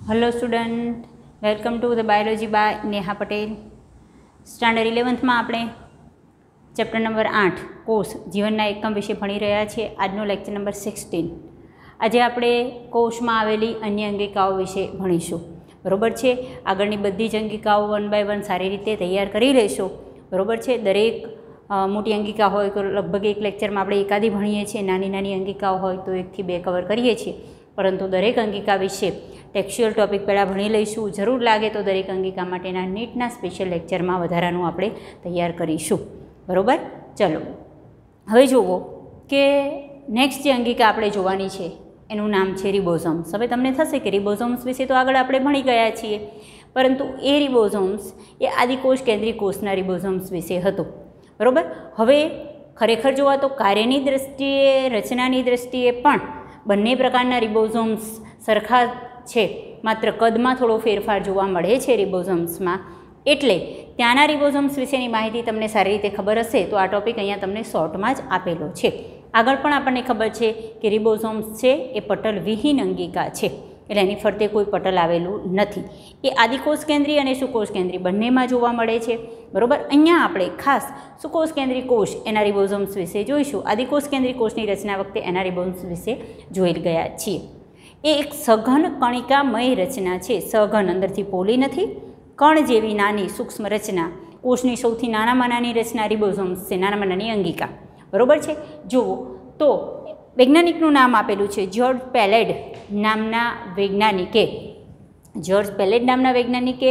Hello student, welcome to the biology by Neha Patel. Standard 11th में आपणे chapter number 8 कोष जीवनना एकम विषे भणी रह्या छीए। आजनो लेक्चर नंबर 16। आज आपणे कोषमां आवेली अन्य अंगिकाओ विषे भणीशुं। बरोबर छे। आगळनी बधी ज अंगिकाओ 1 बाय 1 सारी रीते तैयार करी लेशो। बरोबर छे। दरेक मोटी अंगिका होय तो लगभग एक लेक्चर में आपणे एकादी भणीए छीए, नानी नानी अंगिकाओ होय तो 1 થી 2 कवर करीए छीए। परंतु दरेक अंगिका विषे टेक्स्च्युअल टॉपिक पहला भणी लईशुं। जरूर लागे तो दरेक अंगिका माटेना नीटना स्पेशल लेक्चर में वधारानुं आपणे तैयार करीशुं। बरोबर। चलो हवे जुओ के नेक्स्ट जे अंगिका आपणे जोवानी छे एनुं नाम छे रिबोसोम्स। हवे तमने थशे के रिबोसोम्स विषे तो आगळ आपणे भणी गया छीए, परंतु ए रिबोसोम्स ए आदिकोष केंद्रीय कोषना रिबोसोम्स विषे हतो। बरोबर। हवे खरेखर जोवा तो कार्यनी दृष्टिए रचनानी दृष्टिए पण बंने प्रकारना रिबोसोम्स सरखा छे, मात्र कदमां थोड़ो फेरफार जोवा मळे छे रिबोसोम्समां। एटले त्याना रिबोसोम्स विशेनी माहिती तमने सारी रीते खबर हशे तो आ टॉपिक अहींया तमने शॉर्टमां ज आपेलो छे। आगळ पण आपणने खबर छे के रिबोसोम्स छे ए पटल विहीन अंगिका छे, એટલે એની ફરતે કોઈ પટલ આવેલું નથી। એ આદિકોષ કેન્દ્રી અને સુકોષ કેન્દ્રી બંનેમાં જોવા મળે છે। બરાબર। અહીંયા આપણે ખાસ સુકોષ કેન્દ્રી કોષ એના રિબોસોમ્સ વિશે જોઈશું। આદિકોષ કેન્દ્રી કોષની રચના વખતે એના રિબોસોમ્સ વિશે જોઈ ગયા છીએ। એ એક સઘન કણિકામય રચના છે। સઘન અંદરથી પોલી નથી, કણ જેવી નાની સૂક્ષ્મ રચના। કોષની સૌથી નાનામાં નાની રચના રિબોસોમ્સ છે, નાનામાં નાની અંગિકા। બરાબર છે। જુઓ તો વૈજ્ઞાનિકનું નામ આપેલું છે જ્યોર્જ પેલેડ નામના વૈજ્ઞાનિકે। જ્યોર્જ પેલેડ નામના વૈજ્ઞાનિકે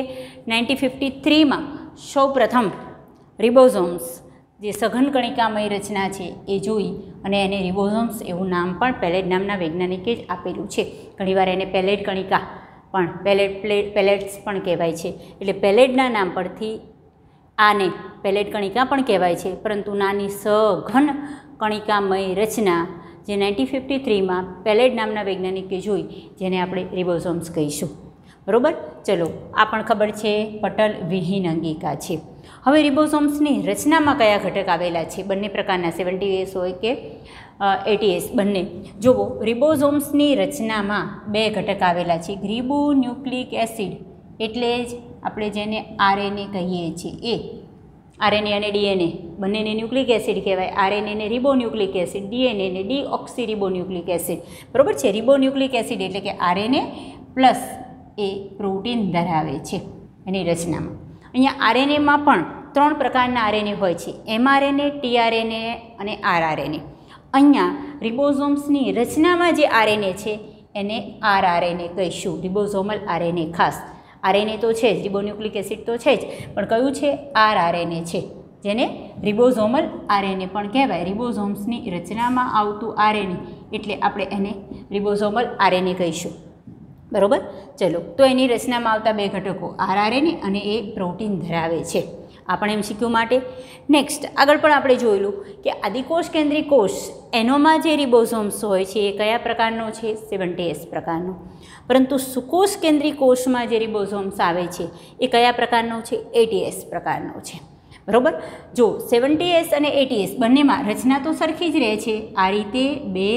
1953 માં સૌ પ્રથમ રિબોસોમ્સ જે સઘન કણિકામય રચના છે એ જોઈ અને એને રિબોસોમ્સ એવું નામ પણ પેલેડ નામના વૈજ્ઞાનિકે જ આપેલું છે। ઘણીવાર એને પેલેડ કણિકા પણ પેલેટ્સ પણ કહેવાય છે। એટલે પેલેડના નામ પરથી આને પેલેડ કણિકા પણ કહેવાય છે। પરંતુ નાની સઘન કણિકામય રચના જે 1953 में પેલેડ नामना वैज्ञानिके जोई जेने आपणे रिबोसोम्स कहीशुं। बरोबर। चलो आ पण खबर छे पटल विहीन अंगिका छे। हवे रिबोसोम्सनी रचनामां कया घटक आवेला छे? बंने प्रकारना 70S होय के 80S बंने। जोवो रिबोसोम्सनी रचनामां 2 घटक आवेला छे। रिबोन्यूक्लिक एसिड एटले ज आपणे जेने RNA कहीए छीए ए RNA અને DNA બંનેને ન્યુક્લિક એસિડ કહેવાય। RNA ને રિબોન્યુક્લિક એસિડ, DNA ને ડીઓક્સીરિબોન્યુક્લિક એસિડ। બરાબર છે। રિબોન્યુક્લિક એસિડ એટલે કે RNA પ્લસ એ પ્રોટીન ધરાવે છે એની રચનામાં। અહીંયા RNAમાં પણ 3 પ્રકારના RNA હોય છે, mRNA, tRNA અને rRNA। અહીંયા રિબોસોમ્સની રચનામાં જે RNA છે એને rRNA કહીશું, રિબોસોમલ RNA। ખાસ RNA तो है ज, रिबोन्यूक्लिक एसिड तो है ज, पण कयुं छे rRNA छे जेने रिबोसोमल RNA पण कहेवाय। रिबोसोम्सनी रचनामां आवतुं RNA एटले आपणे एने रिबोसोमल RNA कहीशुं। बरोबर। चलो तो एनी रचनामां आवता 2 घटको rRNA अने ए प्रोटीन धरावे छे। આપણે MCQ માટે નેક્સ્ટ આગળ પણ આપણે જોયેલું કે આદિકોષ કેન્દ્રી કોષ એનોમાં જે રિબોસોમ્સ હોય છે એ કયા પ્રકારનો છે? 70S પ્રકારનો। પરંતુ સુકોષ કેન્દ્રી કોષમાં જે રિબોસોમ્સ આવે છે એ કયા પ્રકારનો છે? 80S પ્રકારનો છે। બરાબર। જો 70S અને 80S બંનેમાં રચના તો સરખી જ રહે છે। આ રીતે 2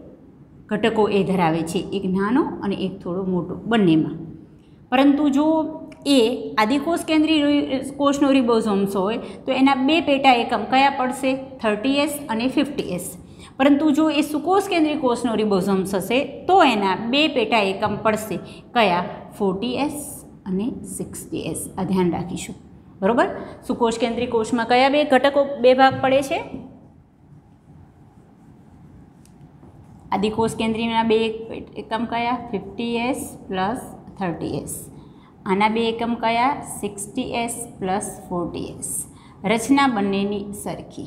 ઘટકો એ ધરાવે છે, એક નાનો અને એક થોડો મોટો બંનેમાં। પરંતુ જો એ આદિકોષ કેન્દ્રી કોષનો રિબોસોમ્સ હોય તો એના 2 પેટા એકમ કયા પડશે? 30S અને 50S। પરંતુ જો એ સુકોષ કેન્દ્રી કોષનો રિબોસોમ્સ હશે તો એના 2 પેટા એકમ પડશે કયા? 40S અને 60S। આ ધ્યાન રાખીશું। બરાબર। સુકોષ કેન્દ્રી કોષમાં કયા 2 ઘટકો 2 ભાગ પડે છે? આદિકોષ કેન્દ્રીના 2 એકમ કયા? 50S plus 30S। આના 2 એકમ કયા? 60S plus 40S। રચના બંનેની સરખી।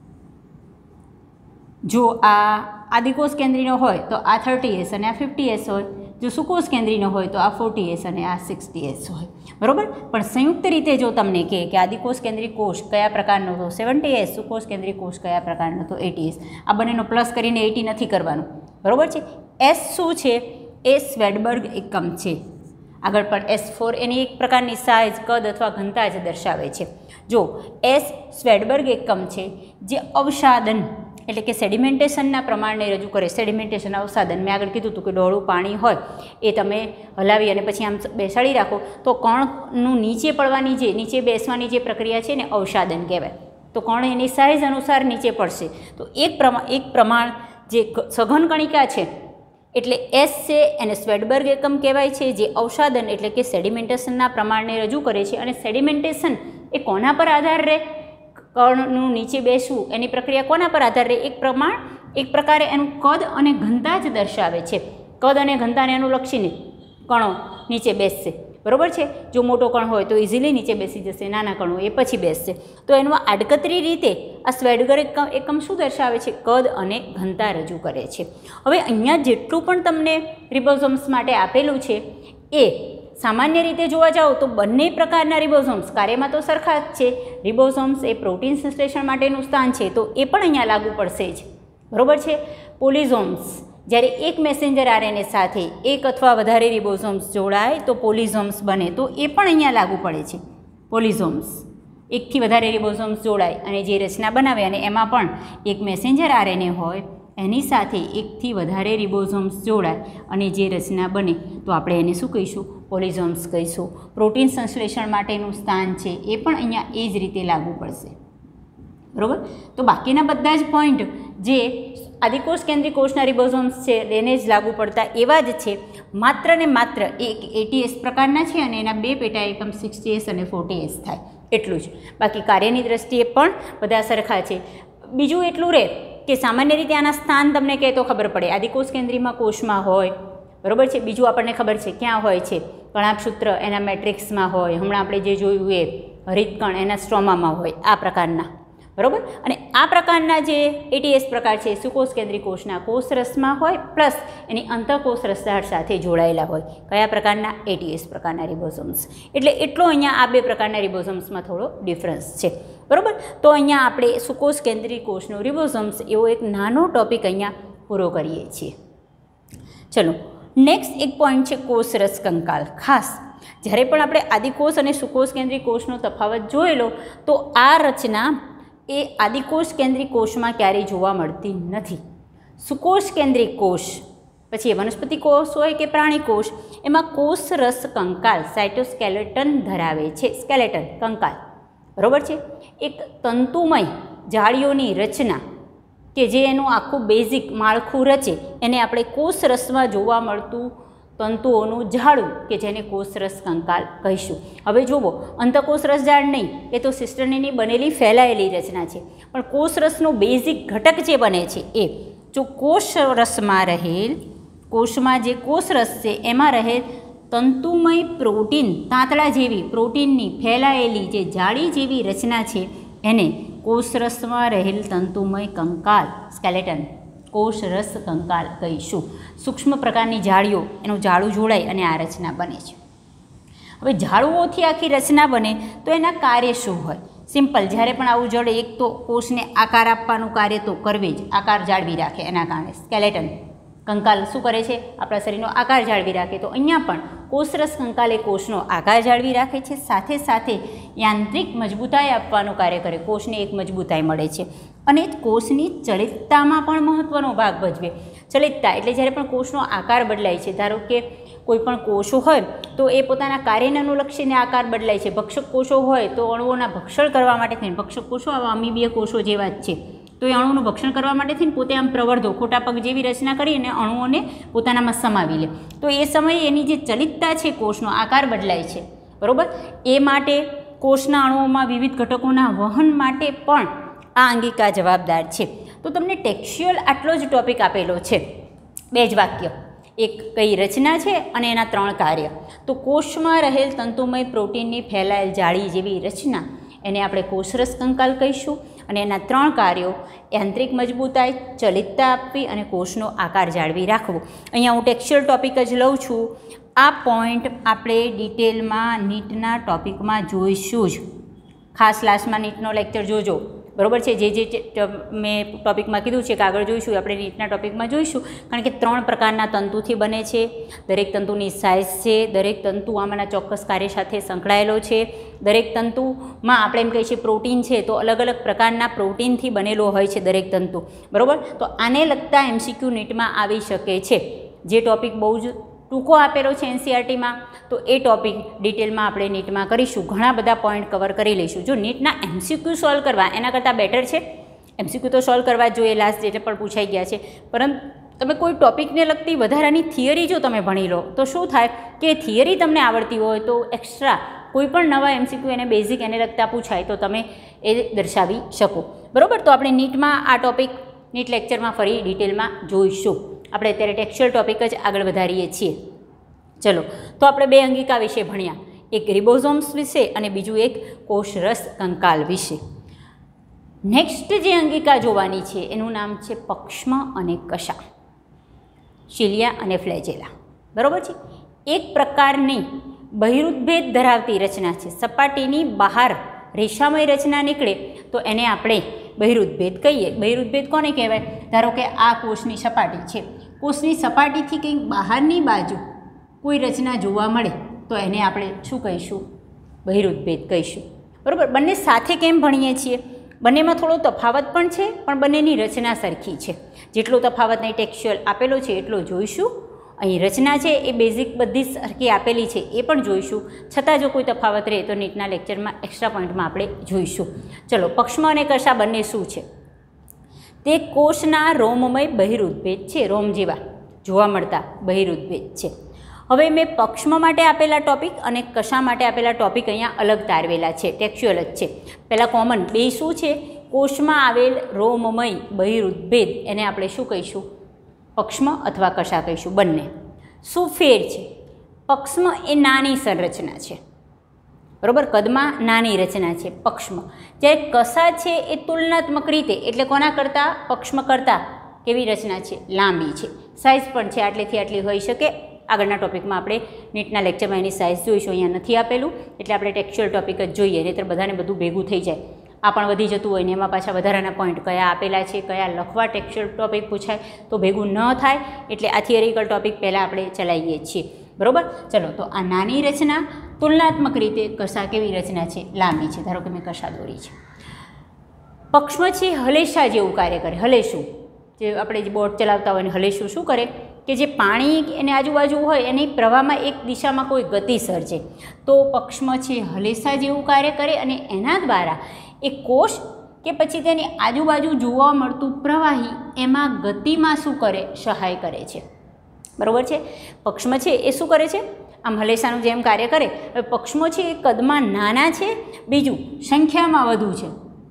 જો આ આદિકોષ કેન્દ્રીનો હોય તો આ 30S અને આ 50S હોય। જો સુકોષ કેન્દ્રીનો હોય તો આ 40S અને આ 60S હોય। બરાબર। પણ સંયુક્ત રીતે જો તમને કહે કે આદિકોષ કેન્દ્રી કોષ કયા પ્રકારનો? તો 70S। સુકોષ કેન્દ્રી કોષ કયા પ્રકારનો? તો 80S। આ બંનેનો પ્લસ કરીને 80 નથી કરવાનું। બરાબર છે। S શું છે? એ સ્વેડબર્ગ એકમ છે। આગળ પણ S4 એની એક પ્રકારની સાઇઝ, કદ અથવા ઘનતા જ દર્શાવે છે। જો S સ્વેડબર્ગ એકમ છે જે અવસાદન એટલે કે સેડિમેન્ટેશનના પ્રમાણને રજૂ કરે. સેડિમેન્ટેશન અવસાદન મેં આગળ કીધું હતું કે ડોળું પાણી હોય એ તમે હલાવી અને પછી આમ બેસાડી રાખો તો કણનું નીચે પડવાની જે નીચે બેસવાની જે પ્રક્રિયા છે ને અવસાદન કહેવાય. તો કણ એની સાઇઝ અનુસાર નીચે પડશે. તો એક પ્રમાણ જે સઘન કણિકા છે એટલે એસ છે એને સ્વેડબર્ગ એકમ કહેવાય છે, જે અવસાદન એટલે કે સેડિમેન્ટેશનના પ્રમાણને રજૂ કરે છે. અને સેડિમેન્ટેશન એ કોના પર આધાર રહે? કણનું નીચે બેસવું એની પ્રક્રિયા કોના પર આધાર રહે? એક પ્રકારે એનું કદ અને ઘનતા જ દર્શાવે છે. કદ અને ઘનતાને અનુલક્ષીને કણો નીચે બેસશે, બરાબર છે. જો મોટો કણ હોય તો ઇઝીલી નીચે બેસી જશે, નાના કણો એ પછી બેસશે. તો એનું આડકતરી રીતે આ સ્વેડબર્ગ એકમ શું દર્શાવે છે? કદ અને ઘનતા રજૂ કરે છે. હવે અહીંયા જેટલું પણ તમને રિબોઝોમ્સ માટે આપેલું છે એ સામાન્ય રીતે જોવા જાઓ તો બંને પ્રકારના રિબોઝોમ્સ કાર્યમાં તો સરખા જ છે. રિબોઝોમ્સ એ પ્રોટીન સંશ્લેષણ માટેનું સ્થાન છે તો એ પણ અહીંયા લાગુ પડશે જ, બરાબર છે. પોલિઝોમ્સ જ્યારે એક મેસેન્જર આરએનએ સાથે એક અથવા વધારે રિબોઝોમ્સ જોડાય તો પોલિઝોમ્સ બને, તો એ પણ અહીંયા લાગુ પડે છે. પોલિઝોમ્સ એકથી વધારે રિબોઝોમ્સ જોડાય અને જે રચના બનાવે અને એમાં પણ એક મેસેન્જર આરએનએ હોય એની સાથે એકથી વધારે રિબોઝોમ્સ જોડાય અને જે રચના બને તો આપણે એને શું કહીશું? પોલિઝોમ્સ કહીશું. પ્રોટીન સંશ્લેષણ માટેનું સ્થાન છે એ પણ અહીંયા એ જ રીતે લાગુ પડશે, બરાબર. તો બાકીના બધા જ પોઈન્ટ જે આદિકોષ કેન્દ્રીય કોષના રિબોઝોમ્સ છે એને જ લાગુ પડતા એવા જ છે. માત્ર ને માત્ર એક એટીએસ પ્રકારના છે અને એના બે પેટા એકમ 60S અને 40S થાય એટલું જ. બાકી કાર્યની દ્રષ્ટિએ પણ બધા સરખા છે. બીજું એટલું રહે કે સામાન્ય રીતે આના સ્થાન તમને કહે તો ખબર પડે. આદિકોષ કેન્દ્રીયમાં કોષમાં હોય, બરાબર છે. બીજું આપણને ખબર છે ક્યાં હોય છે? કણાભસૂત્ર એના મેટ્રિક્સમાં હોય. હમણાં આપણે જે જોયું એ હરિતકણ એના સ્ટ્રોમામાં હોય, આ પ્રકારના, બરાબર. અને આ પ્રકારના જે એટીએસ પ્રકાર છે સુકોષ કેન્દ્રીય કોષના કોષરસમાં હોય પ્લસ એની અંતઃકોષ રસધાર સાથે જોડાયેલા હોય. કયા પ્રકારના? એટીએસ પ્રકારના રિબોઝોમ્સ. એટલે એટલો અહીંયા આ બે પ્રકારના રિબોઝોમ્સમાં થોડો ડિફરન્સ છે, બરાબર. તો અહીંયા આપણે સુકોષ કેન્દ્રીય કોષનો રિબોઝોમ્સ એવો એક નાનો ટોપિક અહીંયા પૂરો કરીએ છીએ. ચલો નેક્સ્ટ એક પોઈન્ટ છે કોષરસ કંકાલ. ખાસ જ્યારે પણ આપણે આદિકોષ અને સુકોષ કેન્દ્રીય કોષનો તફાવત જોયેલો તો આ રચના એ આદિકોષ કેન્દ્રીય કોષમાં ક્યારેય જોવા મળતી નથી. સુકોષ કેન્દ્રીય કોષ પછી એ વનસ્પતિ કોષ હોય કે પ્રાણી કોષ એમાં કોષરસ કંકાલ સાઇટોસ્કેલેટન ધરાવે છે. સ્કેલેટન કંકાલ, બરાબર છે. એક તંતુમય જાળીઓની રચના કે જે એનું આખું બેઝિક માળખું રચે એને આપણે કોષરસમાં જોવા મળતું તંતુઓનું ઝાડું કે જેને કોષરસ કંકાલ કહીશું. હવે જુઓ, અંતઃકોષ રસજાળ નહીં, એ તો સિસ્ટર્નીની બનેલી ફેલાયેલી રચના છે. પણ કોષરસનો બેઝિક ઘટક જે બને છે એ જો કોષરસમાં રહેલ કોષમાં જે કોષરસ છે એમાં રહેલ તંતુમય પ્રોટીન, તાંતળા જેવી પ્રોટીનની ફેલાયેલી જે જાળી જેવી રચના છે એને કોષરસમાં રહેલ તંતુમય કંકાલ સ્કેલેટન કોષરસ કંકાલ કહીશું. સૂક્ષ્મ પ્રકારની જાળીઓ એનું જાળું જોડાય અને આ રચના બને છે. હવે જાળુઓથી આખી રચના બને તો એના કાર્ય શું હોય? સિમ્પલ, જ્યારે પણ આવું જડે એક તો કોષને આકાર આપવાનું કાર્ય તો કરવે જ, આકાર જાળવી રાખે. એના કારણે સ્કેલેટન કંકાલ શું કરે છે? આપણા શરીરનો આકાર જાળવી રાખે. તો અહીંયા પણ કોષરસ કંકાલ એ કોષનો આકાર જાળવી રાખે છે, સાથે સાથે યાંત્રિક મજબૂતાઈ આપવાનું કાર્ય કરે. કોષને એક મજબૂતાઈ મળે છે અને કોષની ચલિતતામાં પણ મહત્ત્વનો ભાગ ભજવે. ચલિતતા એટલે જ્યારે પણ કોષનો આકાર બદલાય છે, ધારો કે કોઈ પણ કોષો હોય તો એ પોતાના કાર્યને અનુલક્ષીને આકાર બદલાય છે. ભક્ષક કોષો હોય તો અણુઓના ભક્ષણ કરવા માટે થઈને, ભક્ષક કોષો આવા અમીબીય કોષો જેવા જ છે, તો એ અણુનું ભક્ષણ કરવા માટે થઈને પોતે આમ પ્રવર્ધો ખોટા પગ જેવી રચના કરીને અણુઓને પોતાનામાં સમાવી લે. તો એ સમયે એની જે ચલિતતા છે, કોષનો આકાર બદલાય છે, બરાબર. એ માટે કોષના અણુઓમાં વિવિધ ઘટકોના વહન માટે પણ આ અંગિકા જવાબદાર છે. તો તમને ટેક્સ્ચ્યુઅલ આટલો જ ટોપિક આપેલો છે, 2 જ વાક્ય. એક કઈ રચના છે અને એના 3 કાર્ય. તો કોષમાં રહેલ તંતુમય પ્રોટીનની ફેલાયેલ જાળી જેવી રચના એને આપણે કોષરસ કંકાલ કહીશું અને એના 3 કાર્યો યાંત્રિક મજબૂતાઈ, ચલિતતા આપવી અને કોષનો આકાર જાળવી રાખવો. અહીંયા હું ટેક્સ્ચ્યુઅલ ટોપિક જ લઉં છું. આ પોઈન્ટ આપણે ડિટેલમાં નીટના ટોપિકમાં જોઈશું જ. ખાસ લાસ્ટમાં નીટનો લેક્ચર જોજો, બરાબર છે. જે મેં ટૉપિકમાં કીધું છે કે આગળ જોઈશું, આપણે નીટના ટૉપિકમાં જોઈશું, કારણ કે 3 પ્રકારના તંતુથી બને છે. દરેક તંતુની સાઇઝ છે, દરેક તંતુ આમાંના ચોક્કસ કાર્ય સાથે સંકળાયેલો છે. દરેક તંતુમાં આપણે એમ કહીએ છીએ પ્રોટીન છે, તો અલગ અલગ પ્રકારના પ્રોટીનથી બનેલો હોય છે દરેક તંતુ, બરાબર. તો આને લગતા MCQ નીટમાં આવી શકે છે. જે ટૉપિક બહુ જ ટૂંકો આપેલો છે NCERTમાં, તો એ ટૉપિક ડિટેલમાં આપણે નીટમાં કરીશું. ઘણા બધા પોઈન્ટ કવર કરી લઈશું. જો નીટના MCQ સોલ્વ કરવા એના કરતાં બેટર છે. MCQ તો સોલ્વ કરવા જ જોઈએ, લાસ્ટ ડેટે પણ પૂછાઈ ગયા છે, પરંતુ તમે કોઈ ટૉપિકને લગતી વધારાની થિયરી જો તમે ભણી લો તો શું થાય કે થિયરી તમને આવડતી હોય તો એક્સ્ટ્રા કોઈ પણ નવા MCQ એને બેઝિક એને લગતા પૂછાય તો તમે એ દર્શાવી શકો, બરાબર. તો આપણે નીટમાં આ ટૉપિક નીટ લેક્ચરમાં ફરી ડિટેલમાં જોઈશું. આપણે અત્યારે ટેક્સ્ચ્યુઅલ ટૉપિક જ આગળ વધારીએ છીએ. ચલો, તો આપણે 2 અંગિકા વિશે ભણ્યા, એક રિબોઝોમ્સ વિશે અને બીજું એક કોષરસ કંકાલ વિશે. નેક્સ્ટ જે અંગિકા જોવાની છે એનું નામ છે પક્ષ્મ અને કશા, સિલિયા અને ફ્લેજેલા, બરાબર છે. એક પ્રકારની બહિરુદભેદ ધરાવતી રચના છે. સપાટીની બહાર રેશામય રચના નીકળે તો એને આપણે બહિરુદભેદ કહીએ. બહિરુદભેદ કોને કહેવાય? ધારો કે આ કોષની સપાટી છે, કોષની સપાટીથી કંઈક બહારની બાજુ કોઈ રચના જોવા મળે તો એને આપણે શું કહીશું? બહિરુદભેદ કહીશું, બરાબર. બંને સાથે કેમ ભણીએ છીએ? બંનેમાં થોડો તફાવત પણ છે, પણ બંનેની રચના સરખી છે. જેટલો તફાવત નહીં ટેક્સ્ચ્યુઅલ આપેલો છે એટલો જોઈશું. અહીં રચના છે એ બેઝિક બધી સરખી આપેલી છે એ પણ જોઈશું. છતાં જો કોઈ તફાવત રહે તો નીટના લેક્ચરમાં એક્સ્ટ્રા પોઈન્ટમાં આપણે જોઈશું. ચલો, પક્ષ્મ અને કશા બંને શું છે? તે કોષના રોમમય બહિરુદભેદ છે, રોમ જેવા જોવા મળતા બહિરુદભેદ છે. હવે મેં પક્ષ્મ માટે આપેલા ટૉપિક અને કશા માટે આપેલા ટૉપિક અહીંયા અલગ તારવેલા છે, ટેક્સ્ચ્યુઅલ જ છે. પહેલાં કોમન બે શું છે? કોષમાં આવેલ રોમમય બહિરુદભેદ એને આપણે શું કહીશું? પક્ષ્મ અથવા કશા કહીશું, બંને. શું ફેર છે? પક્ષ્મ એ નાની સંરચના છે, બરાબર, કદમાં નાની રચના છે પક્ષ્મ. જ્યારે કશા છે એ તુલનાત્મક રીતે, એટલે કોના કરતાં? પક્ષ્મ કરતાં કેવી રચના છે? લાંબી છે. સાઇઝ પણ છે આટલેથી આટલી હોઈ શકે. આગળના ટૉપિકમાં આપણે નીટના લેક્ચરમાં એની સાઇઝ જોઈશું. અહીંયા નથી આપેલું એટલે આપણે ટેક્સ્ચ્યુઅલ ટૉપિક જ જોઈએ, નહીંતર બધાને બધું ભેગું થઈ જાય. આ પણ વધી જતું હોય ને એમાં પાછા વધારાના પોઈન્ટ કયા આપેલા છે, કયા લખવા, ટેક્સ્ચ્યુઅલ ટૉપિક પૂછાય તો ભેગું ન થાય, એટલે આ થિયરિકલ ટૉપિક પહેલાં આપણે ચલાવીએ છીએ, બરાબર. ચલો, તો આ નાની રચના તુલનાત્મક રીતે કશા કેવી રચના છે? લાંબી છે. ધારો કે મેં કશા દોરી છે. પક્ષ્મ છે હલેશા જેવું કાર્ય કરે. હલેશું, જે આપણે જે બોટ ચલાવતા હોય ને હલેશું શું કરે કે જે પાણી એની આજુબાજુ હોય એની પ્રવાહમાં એક દિશામાં કોઈ ગતિ સર્જે, તો પક્ષ્મ છે હલેશા જેવું કાર્ય કરે અને એના દ્વારા એ કોષ કે પછી તેની આજુબાજુ જોવા મળતું પ્રવાહી એમાં ગતિમાં શું કરે? સહાય કરે છે, બરાબર છે. પક્ષ્મ છે એ શું કરે છે? આમ હલેસાનું જેમ કાર્ય કરે. હવે પક્ષ્મો છે એ કદમાં નાના છે, બીજું સંખ્યામાં વધુ છે.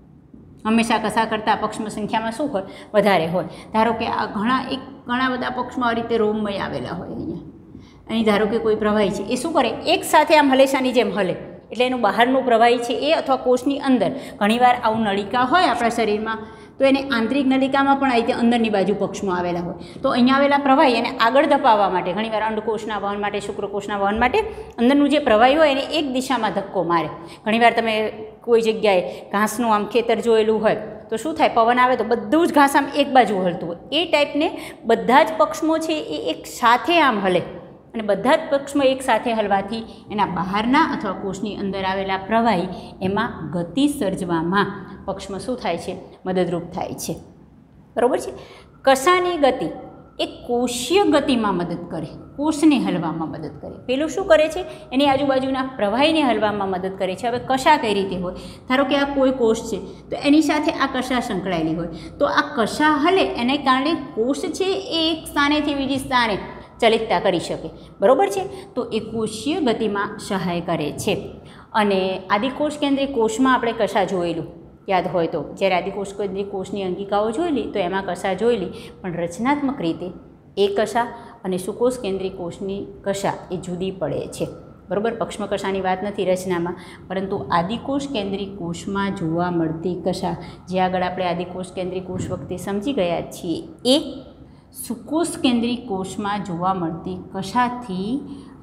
હંમેશા કશા કરતાં પક્ષ્મ સંખ્યામાં શું હોય? વધારે હોય. ધારો કે આ ઘણા બધા પક્ષમાં આ રીતે રોમમય આવેલા હોય. અહીં ધારો કે કોઈ પ્રવાહી છે એ શું કરે? એક સાથે આમ હલેસાની જેમ હલે, એટલે એનું બહારનું પ્રવાહી છે એ અથવા કોષની અંદર, ઘણીવાર આવું નળિકા હોય આપણા શરીરમાં તો એને આંતરિક નલિકામાં પણ આ રીતે અંદરની બાજુ પક્ષમો આવેલા હોય, તો અહીંયા આવેલા પ્રવાહી એને આગળ ધપાવવા માટે, ઘણીવાર અંડકોષના વહન માટે, શુક્રકોષના વહન માટે અંદરનું જે પ્રવાહી હોય એને એક દિશામાં ધક્કો મારે. ઘણીવાર તમે કોઈ જગ્યાએ ઘાસનું આમ ખેતર જોયેલું હોય તો શું થાય? પવન આવે તો બધું જ ઘાસ આમ એક બાજુ હલતું હોય. એ ટાઈપને બધા જ પક્ષમો છે એ એક સાથે આમ હલે, અને બધા જ પક્ષમાં એક સાથે હલવાથી એના બહારના અથવા કોષની અંદર આવેલા પ્રવાહી એમાં ગતિ સર્જવામાં પક્ષમાં શું થાય છે? મદદરૂપ થાય છે, બરાબર છે. કશાની ગતિ એ કોષીય ગતિમાં મદદ કરે, કોષને હલવામાં મદદ કરે. પેલું શું કરે છે? એની આજુબાજુના પ્રવાહીને હલવામાં મદદ કરે છે. હવે કશા કઈ રીતે હોય? ધારો કે આ કોઈ કોષ છે તો એની સાથે આ કશા સંકળાયેલી હોય, તો આ કશા હલે એને કારણે કોષ છે એ એક સ્થાનેથી બીજી સ્થાને ચલિતતા કરી શકે, બરાબર છે. તો એ કોષીય ગતિમાં સહાય કરે છે. અને આદિકોષ કેન્દ્રીય કોષમાં આપણે કશા જોયેલું યાદ હોય તો, જ્યારે આદિકોષ કેન્દ્રીય કોષની અંગિકાઓ જોયેલી તો એમાં કશા જોયેલી, પણ રચનાત્મક રીતે એ કશા અને સુકોષ કેન્દ્રીય કોષની કશા એ જુદી પડે છે, બરાબર. પક્ષમ કશાની વાત નથી રચનામાં, પરંતુ આદિકોષ કેન્દ્રીય કોષમાં જોવા મળતી કશા, જે આગળ આપણે આદિકોષ કેન્દ્રીય કોષ વખતે સમજી ગયા છીએ, એ સુકોષ કેન્દ્રીય કોષમાં જોવા મળતી કશાથી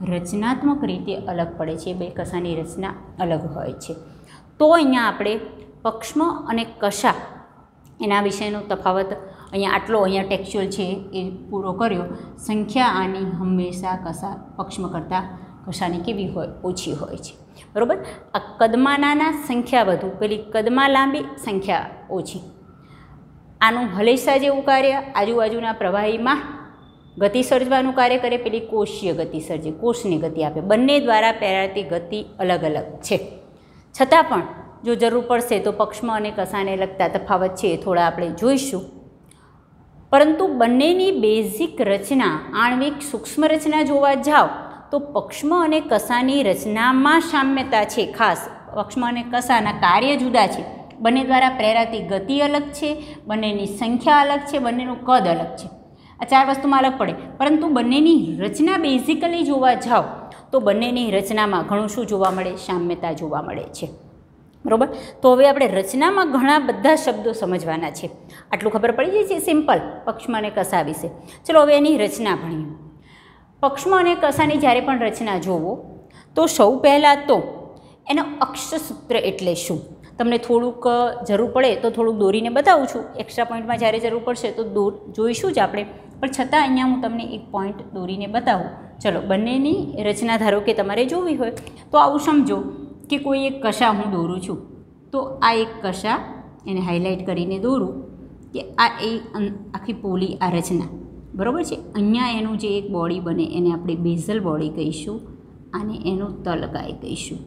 રચનાત્મક રીતે અલગ પડે છે. બે કશાની રચના અલગ હોય છે. તો અહીંયા આપણે પક્ષ્મ અને કશા એના વિશેનો તફાવત અહીંયા આટલો અહીંયા ટેક્સ્ચ્યુઅલ છે એ પૂરો કર્યો. સંખ્યા આની હંમેશા કશા પક્ષ્મ કરતાં કશાની કેવી હોય? ઓછી હોય છે. બરાબર. આ કદમાં નાના, સંખ્યા વધુ, પેલી કદમાં લાંબી, સંખ્યા ઓછી. આનું હલેસા જેવું કાર્ય આજુબાજુના પ્રવાહીમાં ગતિ સર્જવાનું કાર્ય કરે, પેલી કોષીય ગતિ સર્જે, કોષની ગતિ આપે. બંને દ્વારા પ્રેરાતી ગતિ અલગ અલગ છે. છતાં પણ જો જરૂર પડશે તો પક્ષ્મ અને કશાને લગતા તફાવત છે એ થોડા આપણે જોઈશું. પરંતુ બંનેની બેઝિક રચના, આણ્વિક સૂક્ષ્મ રચના જોવા જાઓ તો પક્ષ્મ અને કશાની રચનામાં સામ્યતા છે. ખાસ પક્ષ્મ અને કશાના કાર્ય જુદા છે. બંને દ્વારા પ્રેરાતી ગતિ અલગ છે, બંનેની સંખ્યા અલગ છે, બંનેનું કદ અલગ છે. આ 4 વસ્તુમાં અલગ પડે. પરંતુ બંનેની રચના બેઝિકલી જોવા જાઓ તો બંનેની રચનામાં ઘણું શું જોવા મળે? સામ્યતા જોવા મળે છે. બરાબર. તો હવે આપણે રચનામાં ઘણા બધા શબ્દો સમજવાના છે. આટલું ખબર પડી જાય છે સિમ્પલ પક્ષ્મ અને કશા વિશે. ચલો હવે એની રચના ભણીએ. પક્ષ્મ અને કશાની જ્યારે પણ રચના જોવો તો સૌ પહેલાં તો એનો અક્ષસૂત્ર એટલે શું? તમને થોડુંક જરૂર પડે તો થોડુંક દોરીને બતાવું છું. એક્સ્ટ્રા પોઈન્ટમાં જ્યારે જરૂર પડશે તો જોઈશું જ આપણે, પણ છતાં અહીંયા હું તમને એક પોઈન્ટ દોરીને બતાવું. ચલો, બંનેની રચના ધારો કે તમારે જોવી હોય તો આવું સમજો કે કોઈ એક કશા હું દોરું છું. તો આ એક કશા, એને હાઇલાઇટ કરીને દોરું કે આ એ આખી પોલી આ રચના. બરાબર છે. અહીંયા એનું જે એક બોડી બને એને આપણે બેઝલ બોડી કહીશું, અને એનું તલકાય કહીશું.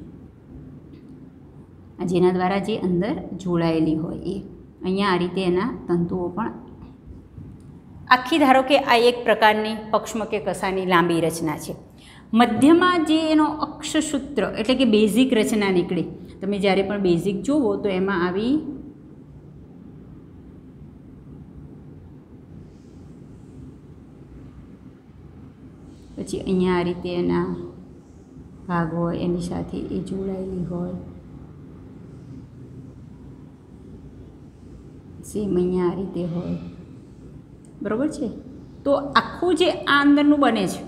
જેના દ્વારા જે અંદર જોડાયેલી હોય એ. અહીંયા આ રીતે એના તંતુઓ પણ આખી ધારો કે આ એક પ્રકારની પક્ષ્મ કે કશાની લાંબી રચના છે. મધ્યમાં જે એનો અક્ષસૂત્ર એટલે કે બેઝિક રચના નીકળે. તમે જ્યારે પણ બેઝિક જુઓ તો એમાં આવી પછી અહીંયા આ રીતે એના ભાગ હોય, એની સાથે એ જોડાયેલી હોય. સેમ અહીંયા આ રીતે હોય. બરાબર છે. તો આખું જે આ અંદરનું બને છે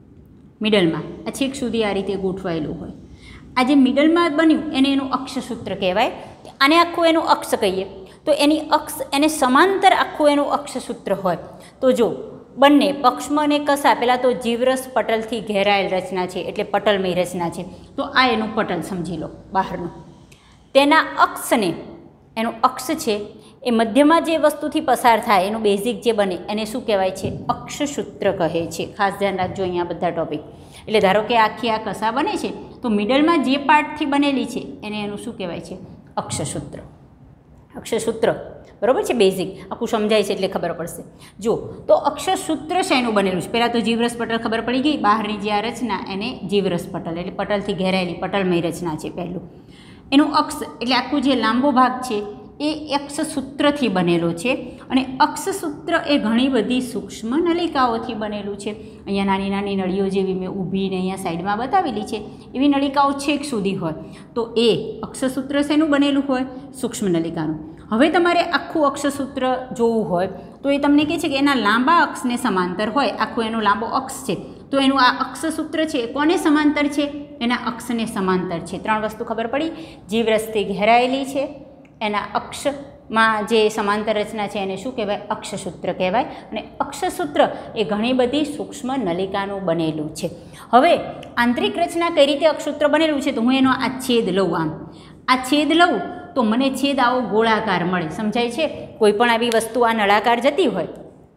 મિડલમાં, આ છેક સુધી આ રીતે ગોઠવાયેલું હોય. આ જે મિડલમાં બન્યું એને એનું અક્ષસૂત્ર કહેવાય. આને આખું એનું અક્ષ કહીએ તો એની અક્ષ એને સમાંતર આખું એનું અક્ષસૂત્ર હોય. તો જો બંને પક્ષ્મ અને કશા પહેલાં તો જીવરસ પટલથી ઘેરાયેલ રચના છે, એટલે પટલમય રચના છે. તો આ એનું પટલ સમજી લો બહારનું. તેના અક્ષને, એનું અક્ષ છે એ મધ્યમાં જે વસ્તુથી પસાર થાય એનું બેઝિક જે બને એને શું કહેવાય છે? અક્ષસૂત્ર કહે છે. ખાસ ધ્યાન રાખજો અહીંયા બધા ટોપિક. એટલે ધારો કે આખી આ કશા બને છે તો મિડલમાં જે પાર્ટથી બનેલી છે એને એનું શું કહેવાય છે? અક્ષસૂત્ર. અક્ષસૂત્ર. બરાબર છે. બેઝિક આખું સમજાય છે એટલે ખબર પડશે. જો તો અક્ષસૂત્ર શેનું બનેલું છે? પહેલાં તો જીવરસ પટલ ખબર પડી ગઈ. બહારની જે આ રચના એને જીવરસ પટલ એટલે પટલથી ઘેરાયેલી પટલમય રચના છે પહેલું. એનું અક્ષ એટલે આખું જે લાંબો ભાગ છે એ અક્ષસૂત્રથી બનેલો છે. અને અક્ષસૂત્ર એ ઘણી બધી સૂક્ષ્મ નલિકાઓથી બનેલું છે. અહીંયા નાની નાની નળીઓ જેવી મેં ઊભીને અહીંયા સાઈડમાં બતાવેલી છે એવી નલિકાઓ છેક સુધી હોય. તો એ અક્ષસૂત્ર શેનું બનેલું હોય? સૂક્ષ્મ નલિકાનું. હવે તમારે આખું અક્ષસૂત્ર જોવું હોય તો એ તમને કહે છે કે એના લાંબા અક્ષને સમાંતર હોય. આખું એનો લાંબો અક્ષ છે તો એનું આ અક્ષસૂત્ર છે કોને સમાંતર છે? એના અક્ષને સમાંતર છે. 3 વસ્તુ ખબર પડી. જીવરસથી ઘેરાયેલી છે, એના અક્ષમાં જે સમાંતર રચના છે એને શું કહેવાય? અક્ષસૂત્ર કહેવાય. અને અક્ષસૂત્ર એ ઘણી બધી સૂક્ષ્મ નલિકાનું બનેલું છે. હવે આંતરિક રચના કઈ રીતે અક્ષસૂત્ર બનેલું છે? તો હું એનો આ છેદ લઉં. આમ આ છેદ લઉં તો મને છેદ આવો ગોળાકાર મળે. સમજાય છે? કોઈ પણ આવી વસ્તુ આ નળાકાર જતી હોય,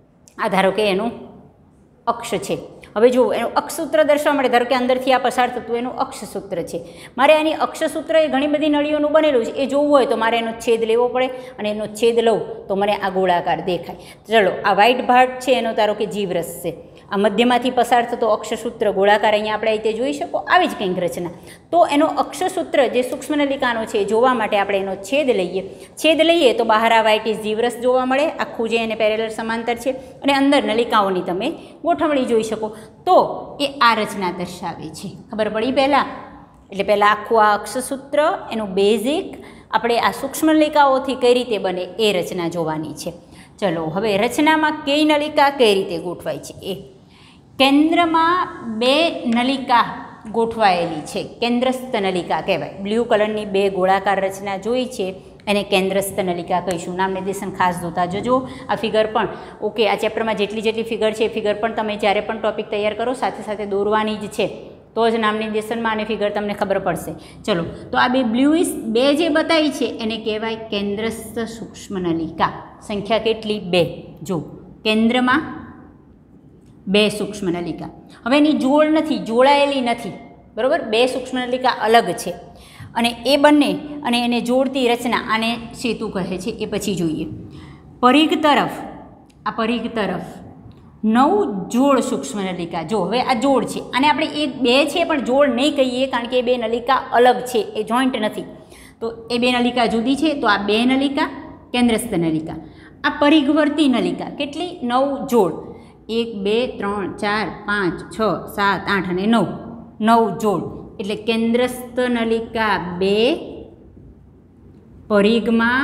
આ ધારો કે એનું અક્ષ છે. હવે જો એનું અક્ષસૂત્ર દર્શાવવા મળે, ધારો કે અંદરથી આ પસાર થતું એનું અક્ષસૂત્ર છે. મારે આની અક્ષસૂત્ર એ ઘણી બધી નળીઓનું બનેલું છે એ જોવું હોય તો મારે એનો છેદ લેવો પડે, અને એનો છેદ લઉં તો મને આ ગોળાકાર દેખાય. ચલો, આ વ્હાઇટ ભાગ છે એનો ધારો કે જીવરસ છે. આ મધ્યમાંથી પસાર થતો અક્ષસૂત્ર ગોળાકાર અહીંયા આપણે રીતે જોઈ શકો. આવી જ કંઈક રચના. તો એનો અક્ષસૂત્ર જે સૂક્ષ્મ નલિકાનો છે જોવા માટે આપણે એનો છેદ લઈએ. છેદ લઈએ તો બહાર આ વ્હાઇટ ઇઝ જીવરસ જોવા મળે, આખું જે એને પેરેલલ સમાંતર છે, અને અંદર નલિકાઓની તમે ગોઠવણી જોઈ શકો. તો એ આ રચના દર્શાવે છે. ખબર પડી પહેલાં? એટલે પહેલાં આખું આ અક્ષસૂત્ર એનું બેઝિક આપણે આ સૂક્ષ્મ નલિકાઓથી કઈ રીતે બને એ રચના જોવાની છે. ચલો, હવે રચનામાં કઈ નલિકા કઈ રીતે ગોઠવાય છે એ. કેન્દ્રમાં 2 નલિકા ગોઠવાયેલી છે. કેન્દ્રસ્થ નલિકા કહેવાય. બ્લુ કલરની 2 ગોળાકાર રચના જોઈ છે એને કેન્દ્રસ્થ નલિકા કહીશું. નામ નિર્દેશન ખાસ જોતા જજો. આ ફિગર પણ ઓકે, આ ચેપ્ટરમાં જેટલી ફિગર છે એ ફિગર પણ તમે જ્યારે પણ ટોપિક તૈયાર કરો સાથે સાથે દોરવાની જ છે, તો જ નામ નિર્દેશનમાં અને ફિગર તમને ખબર પડશે. ચલો, તો આ બ્લુઇશ બે જે બતાવી છે એને કહેવાય કેન્દ્રસ્થ સૂક્ષ્મ નલિકા. સંખ્યા કેટલી? 2. જો કેન્દ્રમાં 2 સૂક્ષ્મ નલિકા. હવે એની જોડ નથી, જોડાયેલી નથી, બરાબર. 2 સૂક્ષ્મ નલિકા અલગ છે અને એ બંને અને એને જોડતી રચના આને સેતુ કહે છે. એ પછી જોઈએ. પરિઘ તરફ, આ પરિઘ તરફ 9 જોડ સૂક્ષ્મ નલિકા. જો હવે આ જોડ છે, આને આપણે 1 2 છે પણ જોડ નહીં કહીએ, કારણ કે એ 2 નલિકા અલગ છે, એ જોઈન્ટ નથી. તો એ 2 નલિકા જુદી છે. તો આ 2 નલિકા કેન્દ્રસ્થ નલિકા. આ પરિઘવર્તી નલિકા કેટલી? 9 જોડ. 1 2 3 4 5 6 7 8 અને 9 જોડ. એટલે કેન્દ્રસ્થ નલિકા 2, પરિઘમાં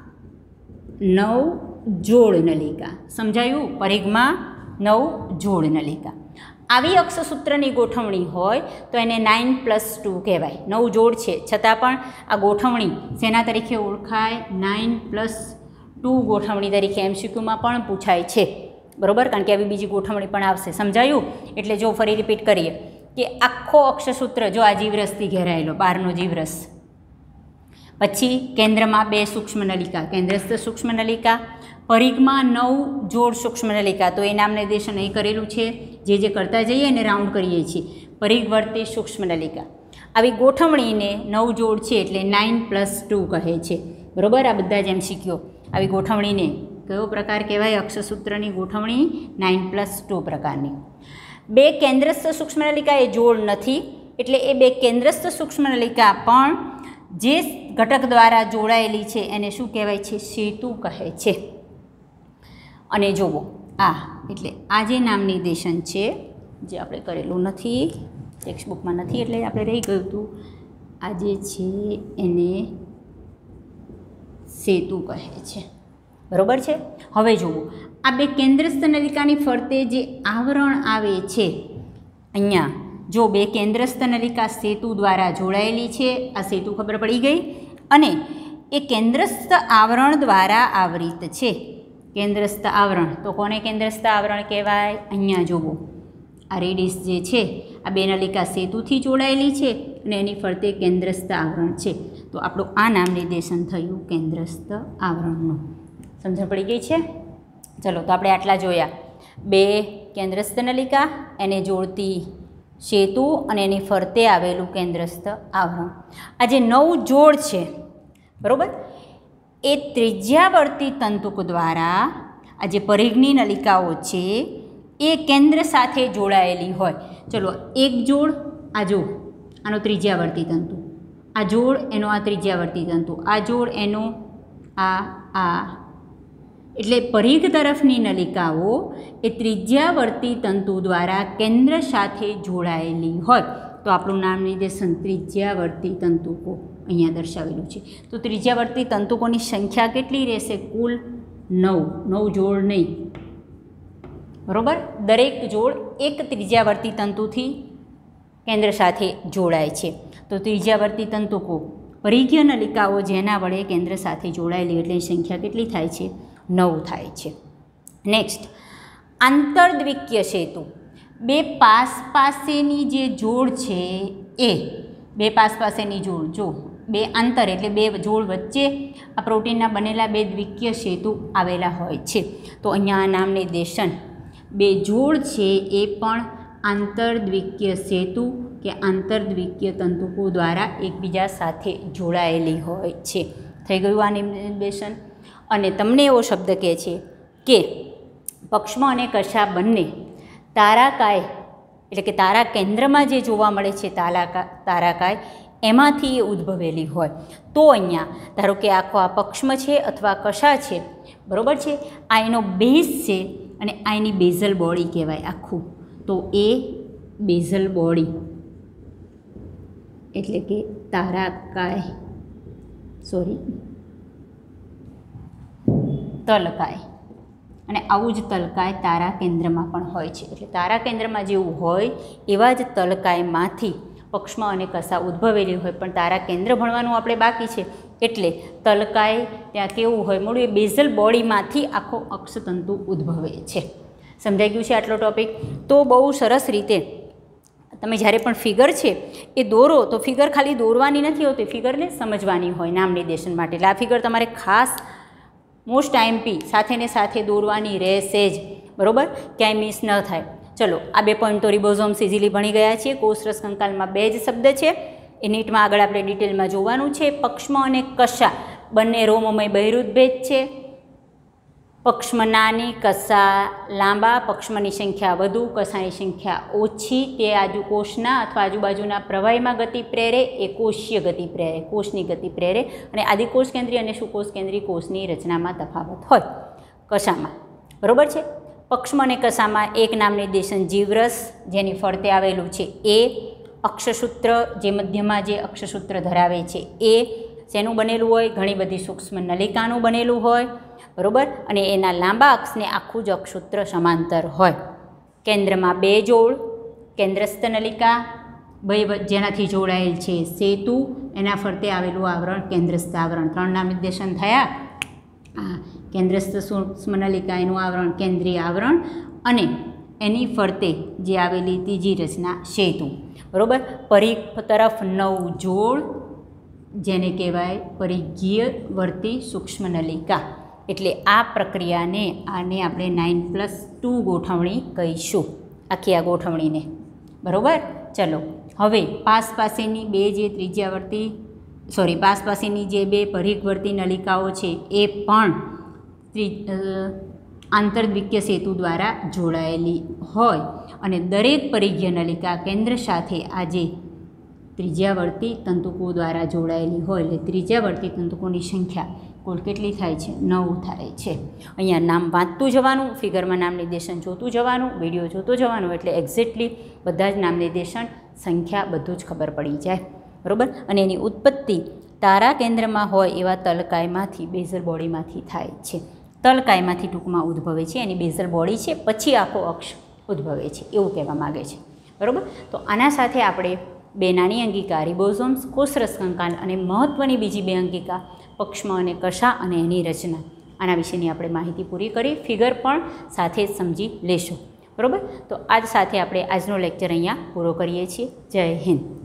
9 જોડ નલિકા. સમજાયું? પરિઘમાં 9 જોડ નલિકા. આવી અક્ષસૂત્રની ગોઠવણી હોય તો એને 9+2 કહેવાય. 9 જોડ છે છતાં પણ આ ગોઠવણી શેના તરીકે ઓળખાય? 9+2 ગોઠવણી તરીકે MCQમાં પણ પૂછાય છે, બરાબર. કારણ કે આવી બીજી ગોઠવણી પણ આવશે. સમજાયું? એટલે જો ફરી રિપીટ કરીએ કે આખો અક્ષસૂત્ર જો આ જીવરસથી ઘેરાયેલો, બહારનો જીવરસ, પછી કેન્દ્રમાં 2 સૂક્ષ્મ નલિકા, કેન્દ્રસ્થ સૂક્ષ્મ નલિકા, પરિઘમાં 9 જોડ સૂક્ષ્મ નલિકા. તો એ નામ નિર્દેશન અહીં કરેલું છે. જે કરતા જઈએ એને રાઉન્ડ કરીએ છીએ. પરિઘવર્તી સૂક્ષ્મ નલિકા. આવી ગોઠવણીને 9 જોડ છે એટલે 9+2 કહે છે, બરાબર. આ બધા જ MCQ. આવી ગોઠવણીને કયો પ્રકાર કહેવાય? અક્ષસૂત્રની ગોઠવણી 9+2 પ્રકારની. 2 કેન્દ્રસ્થ સૂક્ષ્મ નલિકા એ જોડ નથી, એટલે એ 2 કેન્દ્રસ્થ સૂક્ષ્મ નલિકા પણ જે ઘટક દ્વારા જોડાયેલી છે એને શું કહેવાય છે? સેતુ કહે છે. અને જુઓ આ, એટલે આ જે નામ નિર્દેશન છે જે આપણે કરેલું નથી, ટેક્સ્ટબુકમાં નથી એટલે આપણે રહી ગયું હતું, આ જે છે એને સેતુ કહે છે, બરાબર છે. હવે જુઓ, આ 2 કેન્દ્રસ્થ નલિકાની ફરતે જે આવરણ આવે છે, અહીંયા જો 2 કેન્દ્રસ્થ નલિકા સેતુ દ્વારા જોડાયેલી છે. આ સેતુ ખબર પડી ગઈ. અને એ કેન્દ્રસ્થ આવરણ દ્વારા આવરિત છે. કેન્દ્રસ્થ આવરણ, તો કોને કેન્દ્રસ્થ આવરણ કહેવાય? અહીંયા જુઓ, આ રેડિસ જે છે આ 2 નલિકા સેતુથી જોડાયેલી છે અને એની ફરતે કેન્દ્રસ્થ આવરણ છે. તો આપણું આ નામ નિર્દેશન થયું કેન્દ્રસ્થ આવરણનું. સમજણ પડી ગઈ છે? ચલો, તો આપણે આટલા જોયા. 2 કેન્દ્રસ્થ નલિકા, એને જોડતી સેતુ અને એની ફરતે આવેલું કેન્દ્રસ્થ આવરણ. આ જે 9 જોડ છે, બરાબર, એ ત્રિજ્યાવર્તી તંતુક દ્વારા આ જે પરિઘની નલિકાઓ છે એ કેન્દ્ર સાથે જોડાયેલી હોય. ચલો, એક જોડ આ જો આનો ત્રિજ્યાવર્તી તંતુ, આ જોડ એનો આ ત્રિજ્યાવર્તી તંતુ, આ જોડ એનો આ એટલે પરિઘ તરફની નલિકાઓ એ ત્રિજ્યાવર્તી તંતુ દ્વારા કેન્દ્ર સાથે જોડાયેલી હોય તો આપણું નામ નિર્દેશન ત્રિજ્યાવર્તી તંતુકો અહીંયા દર્શાવેલું છે. તો ત્રિજ્યાવર્તી તંતુકોની સંખ્યા કેટલી રહેશે? કુલ 9 જોડ નહીં, બરાબર. દરેક જોડ એક ત્રિજ્યાવર્તી તંતુથી કેન્દ્ર સાથે જોડાય છે. તો ત્રિજ્યાવર્તી તંતુકો પરિઘીય નલિકાઓ જેના વડે કેન્દ્ર સાથે જોડાયેલી, એટલે સંખ્યા કેટલી થાય છે? 9 થાય છે. નેક્સ્ટ, આંતરદ્વિકીય સેતુ. 2 પાસેની જે જોડ છે એ 2 પાસેની જોડ, જો 2 આંતર એટલે 2 જોડ વચ્ચે આ પ્રોટીનના બનેલા 2 દ્વિકીય સેતુ આવેલા હોય છે. તો અહીંયા આ નામ નિર્દેશન 2 જોડ છે એ પણ આંતરદ્વિકીય સેતુ કે આંતરદ્વિકીય તંતુકો દ્વારા એકબીજા સાથે જોડાયેલી હોય છે. થઈ ગયું આ નિર્દેશન. અને તમને એવો શબ્દ કહે છે કે પક્ષમાં અને કશા બંને તારાકાય એટલે કે તારા કેન્દ્રમાં જે જોવા મળે છે તારાકાય એમાંથી એ ઉદ્ભવેલી હોય. તો અહીંયા ધારો કે આખો આ પક્ષમ છે અથવા કશા છે, બરાબર છે, આ એનો બેઝ છે અને આ એની બેઝલ બોડી કહેવાય આખું. તો એ બેઝલ બોડી એટલે કે તારાકાય તલકાય, અને આવું જ તલકાય તારા કેન્દ્રમાં પણ હોય છે. એટલે તારા કેન્દ્રમાં જેવું હોય એવા જ તલકાયમાંથી પક્ષમાં અને કશા ઉદ્ભવેલી હોય. પણ તારા કેન્દ્ર ભણવાનું આપણે બાકી છે, એટલે તલકાય ત્યાં કેવું હોય મળ્યું, એ બેઝલ બોડીમાંથી આખો અક્ષતંતુ ઉદ્ભવે છે. સમજાઈ ગયું છે આટલો ટોપિક? તો બહુ સરસ રીતે તમે જ્યારે પણ ફિગર છે એ દોરો તો ફિગર ખાલી દોરવાની નથી હોતી, ફિગરને સમજવાની હોય નામ નિર્દેશન માટે. એટલે આ ફિગર તમારે ખાસ મોસ્ટ આઈએમપી સાથે ને સાથે દોરવાની રહેશે જ, બરાબર? ક્યાંય મિસ ન થાય. ચલો, આ 2 પોઈન્ટ તો રિબોઝોમ્સ ઇઝીલી ભણી ગયા છીએ. કોષ રસ કંકાલમાં 2 જ શબ્દ છે, એ નીટમાં આગળ આપણે ડિટેલમાં જોવાનું છે. પક્ષમ અને કશા બંને રોમમય બહિરુદભેદ છે. પક્ષમ નાની, કશા લાંબા. પક્ષમની સંખ્યા વધુ, કશાની સંખ્યા ઓછી. તે કોષના અથવા આજુબાજુના પ્રવાહીમાં ગતિ પ્રેરે, એ કોષીય ગતિ પ્રેરે, કોષની ગતિ પ્રેરે. અને આદિકોષ કેન્દ્રી અને સુકોષ કેન્દ્રી કોષની રચનામાં તફાવત હોય કશામાં, બરાબર છે? પક્ષમ અને કશામાં એક નામ નિર્દેશન જીવરસ, જેની ફરતે આવેલું છે એ. અક્ષસૂત્ર, જે મધ્યમાં જે અક્ષસૂત્ર ધરાવે છે એ શેનું બનેલું હોય? ઘણી બધી સૂક્ષ્મ નલિકાનું બનેલું હોય, બરાબર? અને એના લાંબા અક્ષને આખું જ અક્ષસૂત્ર સમાંતર હોય. કેન્દ્રમાં 2 જોડ, કેન્દ્રસ્થ નલિકા, જેનાથી જોડાયેલ છે સેતુ, એના ફરતે આવેલું આવરણ કેન્દ્રસ્થ આવરણ. 3 નામ નિર્દેશન થયા. કેન્દ્રસ્થ સૂક્ષ્મ નલિકા, એનું આવરણ કેન્દ્રીય આવરણ, અને એની ફરતે જે આવેલી ત્રીજી રચના સેતુ, બરાબર? પરિઘ તરફ 9 જોડ, જેને કહેવાય પરિઘીય વર્તી સૂક્ષ્મ નલિકા. એટલે આ પ્રક્રિયાને આને આપણે 9+2 ગોઠવણી કહીશું, આખી આ ગોઠવણીને, બરાબર? ચલો, હવે પાસ પાસેની 2 જે ત્રિજ્યાવર્તી પાસ પાસેની જે 2 પરિઘવર્તી નલિકાઓ છે એ પણ આંતરદ્વિકીય સેતુ દ્વારા જોડાયેલી હોય, અને દરેક પરિઘીય નલિકા કેન્દ્ર સાથે આ જે ત્રિજ્યાવર્તી તંતુકો દ્વારા જોડાયેલી હોય. એટલે ત્રિજ્યાવર્તી તંતુકોની સંખ્યા કુલ કેટલી થાય છે? 9 થાય છે. અહીંયા નામ વાંચતું જવાનું, ફિગરમાં નામ નિર્દેશન જોતું જવાનું, વિડીયો જોતો જવાનું, એટલે એક્ઝેક્ટલી બધા જ નામ નિર્દેશન, સંખ્યા બધું જ ખબર પડી જાય, બરાબર? અને એની ઉત્પત્તિ તારા કેન્દ્રમાં હોય એવા તલકાયમાંથી, બેઝલ બોડીમાંથી થાય છે. તલકાયમાંથી ટૂંકમાં ઉદ્ભવે છે, એની બેઝલ બોડી છે, પછી આખો અક્ષ ઉદ્ભવે છે, એવું કહેવા માગે છે, બરાબર? તો આના સાથે આપણે 2 નાની અંગિકા રિબોઝોમ્સ, કોષરસ કંકાલ, અને મહત્ત્વની બીજી 2 અંગિકા પક્ષમ અને કશા અને એની રચના, આના વિશેની આપણે માહિતી પૂરી કરી. ફિગર પણ સાથે જ સમજી લેશું, બરાબર? તો આજ સાથે આપણે આજનો લેક્ચર અહીંયા પૂરો કરીએ છીએ. જય હિન્દ.